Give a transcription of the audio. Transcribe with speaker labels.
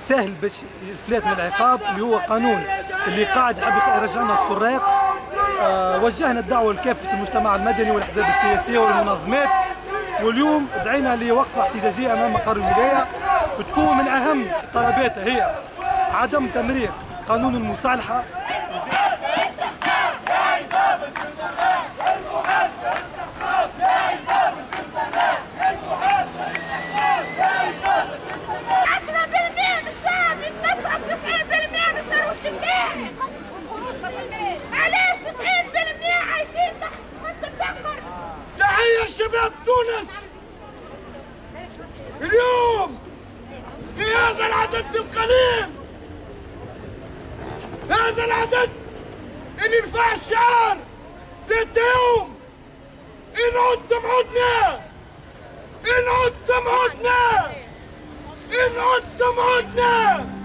Speaker 1: سهل باش يفلت من العقاب، اللي هو قانون اللي قاعد يحب يرجعنا السراق. وجهنا الدعوه لكافه المجتمع المدني والاحزاب السياسيه والمنظمات، واليوم دعينا لوقفه احتجاجيه امام مقر الولايه، وتكون من اهم طلباتها هي عدم تمرير قانون المصالحه.
Speaker 2: تحية شباب تونس اليوم في هذا العدد القليل، هذا العدد اللي يرفع الشعار ذات يوم إن عدتم عدنا، إن عدتم عدنا، إن عدتم عدنا.